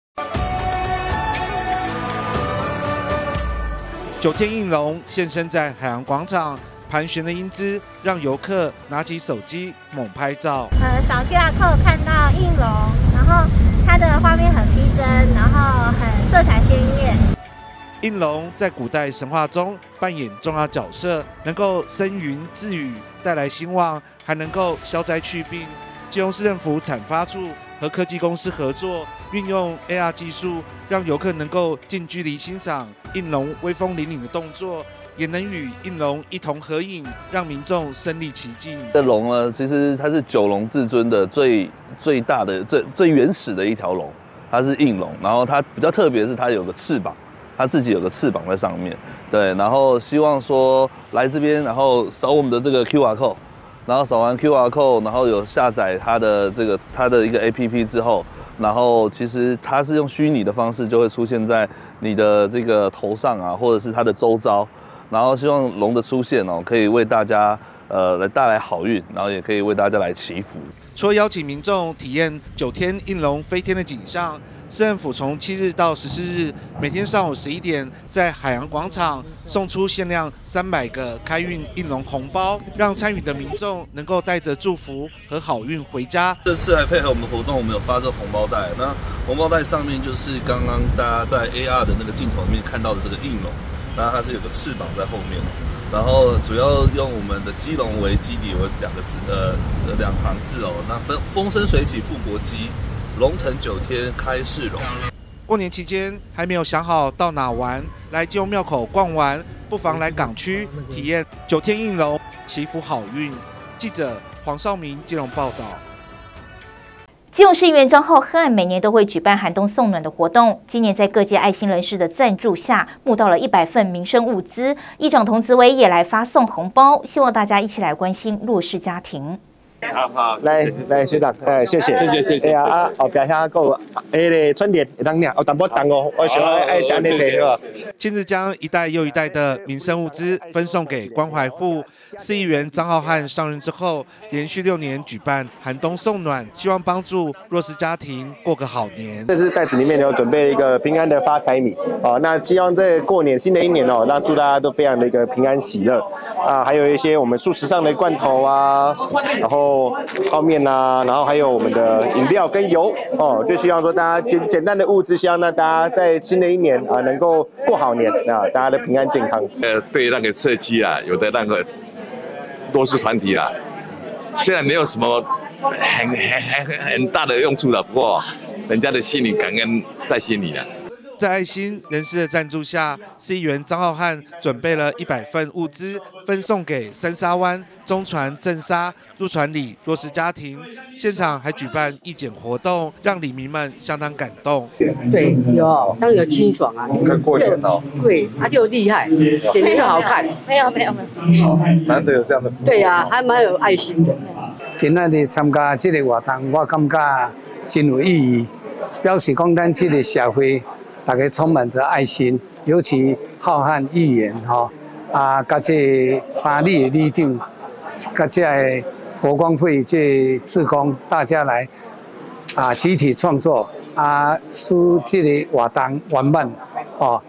九天应龙现身在海洋广场，盘旋的英姿让游客拿起手机猛拍照。 呃，扫 Q R code 看到应龙，然后它的画面很逼真，然后很色彩鲜艳。 应龙在古代神话中扮演重要角色，能够生云自雨，带来兴旺，还能够消灾去病。基隆市政府产发处和科技公司合作，运用 A R 技术，让游客能够近距离欣赏应龙威风凛凛的动作，也能与应龙一同合影，让民众身临其境。 这龙呢，其实它是九龙至尊的最最大的、最最原始的一条龙，它是应龙。然后它比较特别是它有个翅膀。他自己有个翅膀在上面，对，然后希望说来这边，然后扫我们的这个 Q R code， 然后扫完 Q R code， 然后有下载它的这个它的一个 A P P 之后，然后其实它是用虚拟的方式就会出现在你的这个头上啊，或者是它的周遭，然后希望龙的出现哦，可以为大家呃来带来好运，然后也可以为大家来祈福。 除了邀请民众体验九天应龙飞天的景象。市政府从七日到十四日，每天上午十一点，在海洋广场送出限量三百个开运应龙红包，让参与的民众能够带着祝福和好运回家。 这次还配合我们的活动，我们有发这红包袋。那红包袋上面就是刚刚大家在 A R 的那个镜头里面看到的这个应龙，那它是有个翅膀在后面，然后主要用我们的基隆为基底为两个字，呃，这两行字哦。那风风生水起复国基。龙腾九天开市容。 过年期间还没有想好到哪玩，来基隆庙口逛完，不妨来港区体验九天应龙，祈福好运。记者黄少明基隆报道。 基隆市议员张浩瀚每年都会举办寒冬送暖的活动，今年在各界爱心人士的赞助下，募到了一百份民生物资。议长童子伟也来发送红包，希望大家一起来关心弱势家庭。 好好，来来学长，哎，谢谢，谢谢，谢谢。哎呀啊，后边遐个有迄个春联，会当领，有淡薄重哦，我想爱爱安尼摕好。 近日将一袋又一袋的民生物资分送给关怀户。市议员张浩瀚上任之后，连续六年举办寒冬送暖，希望帮助弱势家庭过个好年。 这次袋子里面有准备一个平安的发财米哦，那希望这过年新的一年哦，那祝大家都非常的一个平安喜乐啊，还有一些我们素食上的罐头啊，然后泡面啊，然后还有我们的饮料跟油哦，就希望说大家简简单的物资，希望让大家在新的一年啊能够过好年啊，大家的平安健康。 呃，对那个社区啊，有的那个弱势团体啦，虽然没有什么很很很很大的用处了，不过人家的心里感恩在心里了。 在爱心人士的赞助下，市议员张浩瀚准备了一百份物资，分送给三沙湾、中船、正沙、入船里弱势家庭。现场还举办义剪活动，让里民们相当感动。 对，有，当然有清爽啊， 看过年哦， 对，他就厉害，剪得又好看。 没有没有没有， 难得有这样的。 对呀、啊，还蛮有爱心的。 今仔日参加这个活动，我感觉真有意义，表示讲咱这个社会。大家充满着爱心，尤其浩瀚议员吼，啊，甲这三里的里长，甲这佛光会这志工，大家来啊集体创作啊，使这个活动圆满哦。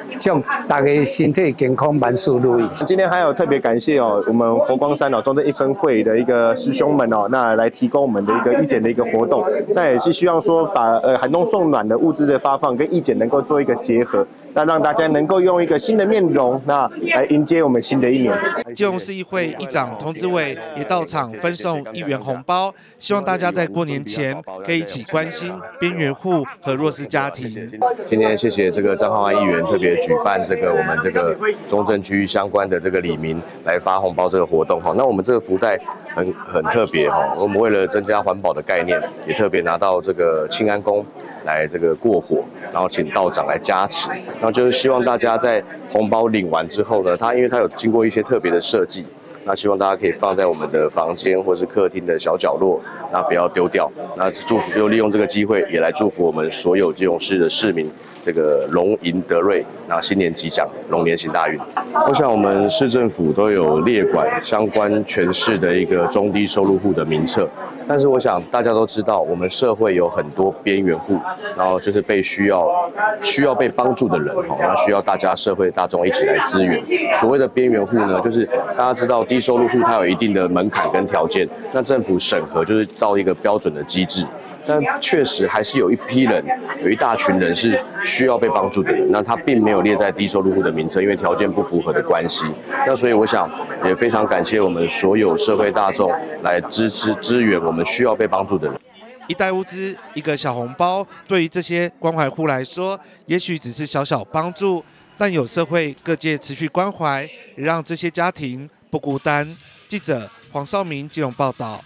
祝大家身体健康，万事如意。 今天还有特别感谢哦，我们佛光山哦中正一分会的一个师兄们哦，那来提供我们的一个义检的一个活动，那也是希望说把呃寒冬送暖的物资的发放跟义检能够做一个结合，那让大家能够用一个新的面容，那来迎接我们新的一年。 基隆市议会议长童子伟也到场分送一元红包，希望大家在过年前可以一起关心边缘户和弱势家庭。 今天谢谢这个张浩安议员特别举办这个我们这个中正区相关的这个里民来发红包这个活动哈。那我们这个福袋很很特别哈，我们为了增加环保的概念，也特别拿到这个庆安宫来这个过火，然后请道长来加持，然后就是希望大家在红包领完之后呢，它因为它有经过一些特别的设计。那希望大家可以放在我们的房间或是客厅的小角落，那不要丢掉。那祝福就利用这个机会，也来祝福我们所有基隆市的市民，这个龙迎得瑞，那新年吉祥，龙年行大运。我想我们市政府都有列管相关全市的一个中低收入户的名册，但是我想大家都知道，我们社会有很多边缘户，然后就是被需要需要被帮助的人，那需要大家社会大众一起来支援。所谓的边缘户呢，就是大家知道。低收入户它有一定的门槛跟条件，那政府审核就是造一个标准的机制，但确实还是有一批人，有一大群人是需要被帮助的人，那他并没有列在低收入户的名册，因为条件不符合的关系。那所以我想也非常感谢我们所有社会大众来支持支援我们需要被帮助的人。 一袋物资，一个小红包，对于这些关怀户来说，也许只是小小帮助，但有社会各界持续关怀，也让这些家庭不孤单。记者黄少明基隆报道。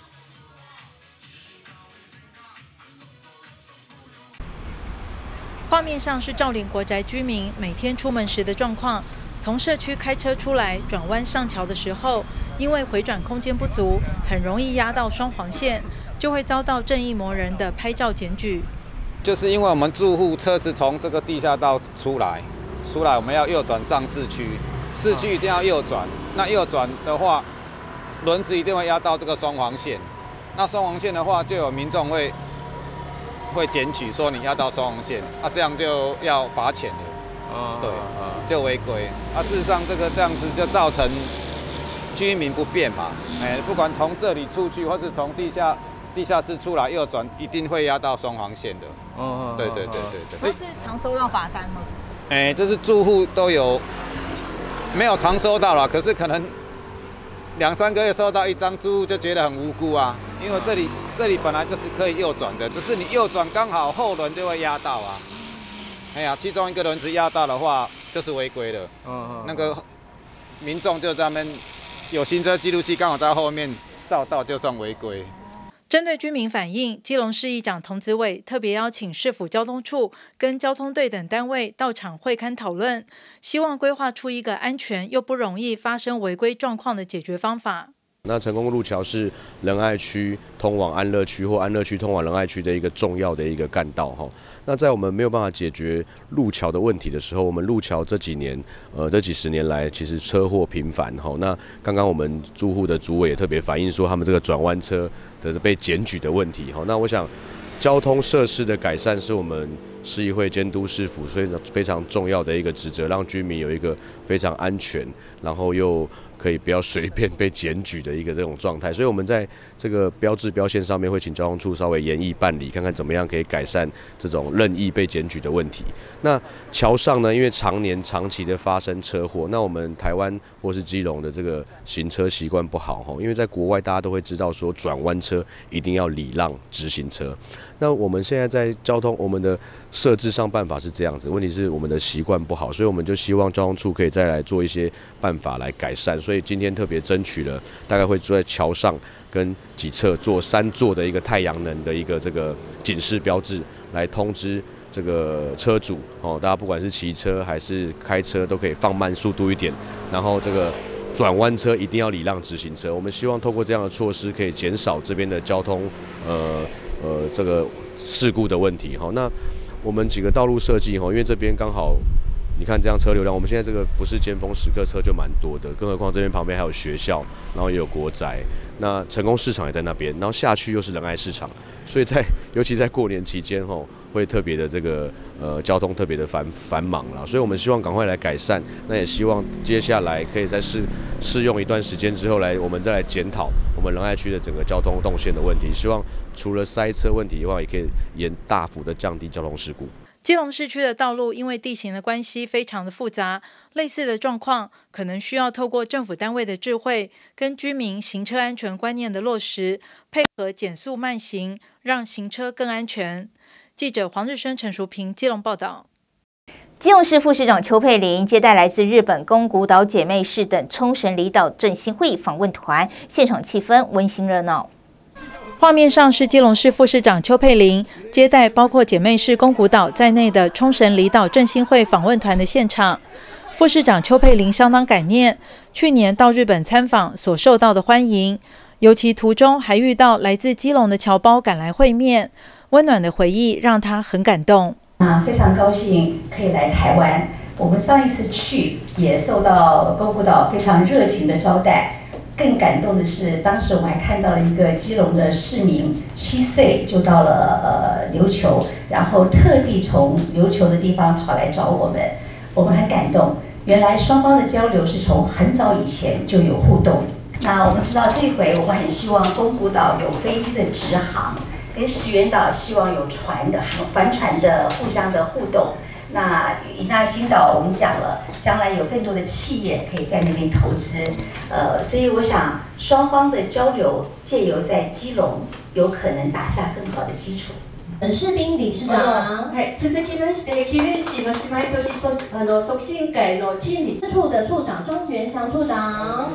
画面上是兆林国宅居民每天出门时的状况。从社区开车出来，转弯上桥的时候，因为回转空间不足，很容易压到双黄线，就会遭到正义魔人的拍照检举。 就是因为我们住户车子从这个地下道出来，出来我们要右转上市区。市区一定要右转，那右转的话，轮子一定会压到这个双黄线。那双黄线的话，就有民众会会检举说你压到双黄线，啊，这样就要罚钱了。哦，对，就违规。啊，事实上这个这样子就造成居民不便嘛。哎，不管从这里出去，或是从地下地下室出来右转，一定会压到双黄线的。哦，对对对对对。 都是常收到罚单吗？ 哎，就是住户都有。没有常收到了，可是可能两三个月收到一张，住户就觉得很无辜啊。因为这里这里本来就是可以右转的，只是你右转刚好后轮就会压到啊。哎呀，其中一个轮子压到的话，就是违规的。嗯，那个民众就在那边有行车记录器刚好在后面照到，就算违规。 针对居民反映，基隆市议长童子伟特别邀请市府交通处跟交通队等单位到场会勘讨论，希望规划出一个安全又不容易发生违规状况的解决方法。 那成功路桥是仁爱区通往安乐区或安乐区通往仁爱区的一个重要的一个干道哈。那在我们没有办法解决路桥的问题的时候，我们路桥这几年呃这几十年来其实车祸频繁哈。那刚刚我们住户的主委也特别反映说，他们这个转弯车的被检举的问题哈。那我想交通设施的改善是我们市议会监督市府所以非常重要的一个职责，让居民有一个非常安全，然后又可以不要随便被检举的一个这种状态。所以我们在这个标志标线上面会请交通处稍微研议办理，看看怎么样可以改善这种任意被检举的问题。那桥上呢，因为常年长期的发生车祸，那我们台湾或是基隆的这个行车习惯不好，因为在国外大家都会知道说转弯车一定要礼让直行车。那我们现在在交通我们的设置上办法是这样子，问题是我们的习惯不好，所以我们就希望交通处可以再来做一些办法来改善。所以今天特别争取了，大概会坐在桥上跟几侧做三座的一个太阳能的一个这个警示标志，来通知这个车主哦，大家不管是骑车还是开车都可以放慢速度一点，然后这个转弯车一定要礼让直行车。我们希望透过这样的措施，可以减少这边的交通呃呃这个事故的问题哈。那我们几个道路设计哈，因为这边刚好你看这样车流量，我们现在这个不是尖峰时刻，车就蛮多的，更何况这边旁边还有学校，然后也有国宅，那成功市场也在那边，然后下去又是仁爱市场，所以在尤其在过年期间吼，会特别的这个呃交通特别的繁繁忙啦，所以我们希望赶快来改善，那也希望接下来可以在试试用一段时间之后来，我们再来检讨我们仁爱区的整个交通动线的问题，希望除了塞车问题以外，也可以延大幅的降低交通事故。 基隆市区的道路因为地形的关系非常的复杂，类似的状况可能需要透过政府单位的智慧跟居民行车安全观念的落实，配合减速慢行，让行车更安全。记者黄日升、陈淑平基隆报道。 基隆市副市长邱佩玲接待来自日本宫古岛姐妹市等冲绳离岛振兴会访问团，现场气氛温馨热闹。 画面上是基隆市副市长邱佩玲接待包括姐妹市宫古岛在内的冲绳离岛振兴会访问团的现场。副市长邱佩玲相当感念去年到日本参访所受到的欢迎，尤其途中还遇到来自基隆的侨胞赶来会面，温暖的回忆让她很感动。 啊，非常高兴可以来台湾。我们上一次去也受到宫古岛非常热情的招待。更感动的是，当时我们还看到了一个基隆的市民，七岁就到了呃琉球，然后特地从琉球的地方跑来找我们，我们很感动。原来双方的交流是从很早以前就有互动。那我们知道这一回我们很希望宫古岛有飞机的直航，跟石垣岛希望有船的帆船的互相的互动。那与那新岛我们讲了，将来有更多的企业可以在那边投资，呃，所以我想双方的交流借由在基隆有可能打下更好的基础。 本市兵理事長、はい、続きまして桐生市和姉妹都市促あの促進会のチーム處的處長庄元祥處長。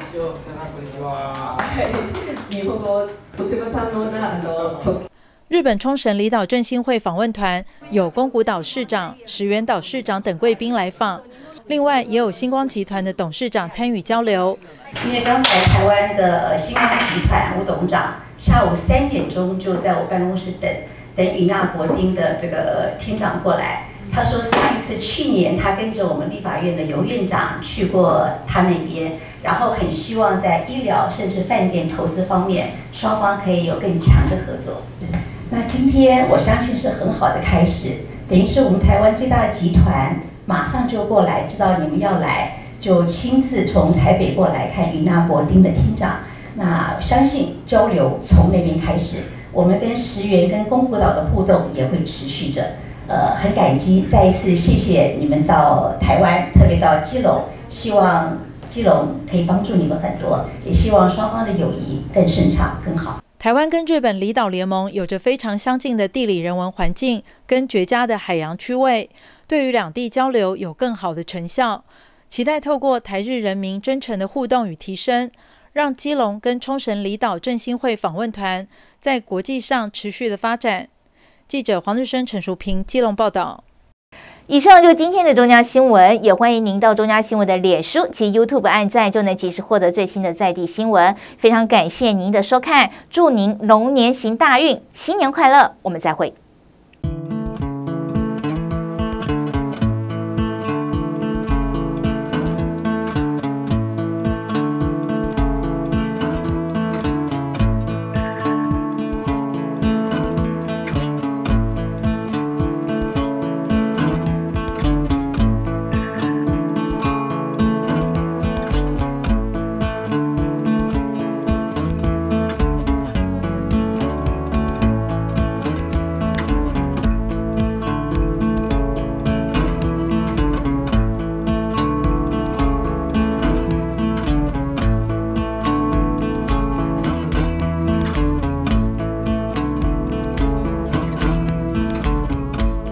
日本語とても堪能なあの。 日本冲绳离岛振兴会访问团有宫古岛市长、石垣岛市长等贵宾来访，另外也有星光集团的董事长参与交流。 因为刚才台湾的星光集团吴董事长下午三点钟就在我办公室等，等与那国丁的这个厅长过来。他说上一次去年他跟着我们立法院的游院长去过他那边，然后很希望在医疗甚至饭店投资方面，双方可以有更强的合作。那今天我相信是很好的开始，等于是我们台湾最大的集团马上就过来，知道你们要来，就亲自从台北过来看与那国丁的厅长。那相信交流从那边开始，我们跟石垣跟宫古岛的互动也会持续着。呃，很感激，再一次谢谢你们到台湾，特别到基隆，希望基隆可以帮助你们很多，也希望双方的友谊更顺畅更好。 台湾跟日本离岛联盟有着非常相近的地理人文环境跟绝佳的海洋区位，对于两地交流有更好的成效。期待透过台日人民真诚的互动与提升，让基隆跟冲绳离岛振兴会访问团在国际上持续的发展。记者黄日升、陈淑平基隆报道。 以上就今天的中嘉新闻，也欢迎您到中嘉新闻的脸书及 YouTube 按赞，就能及时获得最新的在地新闻。非常感谢您的收看，祝您龙年行大运，新年快乐，我们再会。